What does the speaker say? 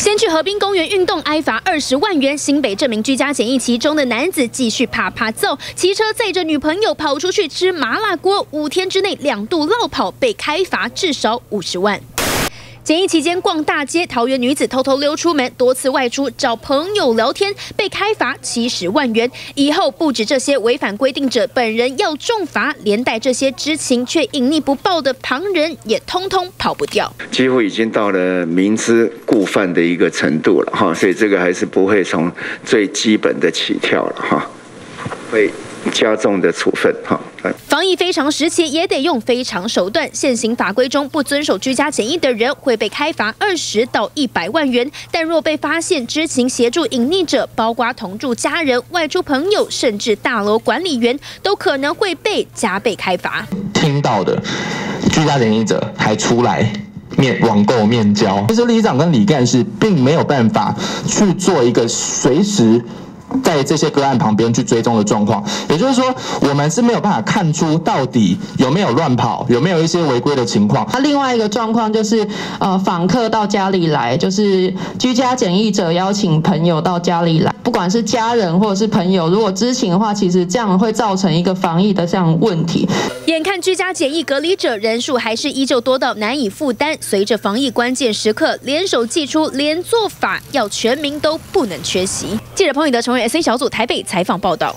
先去河滨公园运动，挨罚20万元。新北这名居家检疫期中的男子继续啪啪揍，骑车载着女朋友跑出去吃麻辣锅，5天之内2度落跑，被开罚至少50万。 检疫期间逛大街，桃园女子偷偷溜出门，多次外出找朋友聊天，被开罚70万元。以后不止这些违反规定者本人要重罚，连带这些知情却隐匿不报的旁人也通通跑不掉。 几乎已经到了明知故犯的一个程度了哈，所以这个还是不会从最基本的起跳了哈，会加重的处分哈。 防疫非常时期也得用非常手段。现行法规中，不遵守居家检疫的人会被开罚20到100万元。但若被发现知情协助隐匿者，包括同住家人、外出朋友，甚至大楼管理员，都可能会被加倍开罚。 听到的居家检疫者还出来网购面交，其实里长跟李干事并没有办法去做一个随时 在这些个案旁边去追踪的状况，也就是说，我们是没有办法看出到底有没有乱跑，有没有一些违规的情况。 另外一个状况就是，访客到家里来，就是居家检疫者邀请朋友到家里来，不管是家人或者是朋友，如果知情的话，其实这样会造成一个防疫的这样问题。 眼看居家检疫隔离者人数还是依旧多到难以负担，随着防疫关键时刻联手祭出连坐法，要全民都不能缺席。记者彭宇德、陈瑞 SC 小组台北采访报道。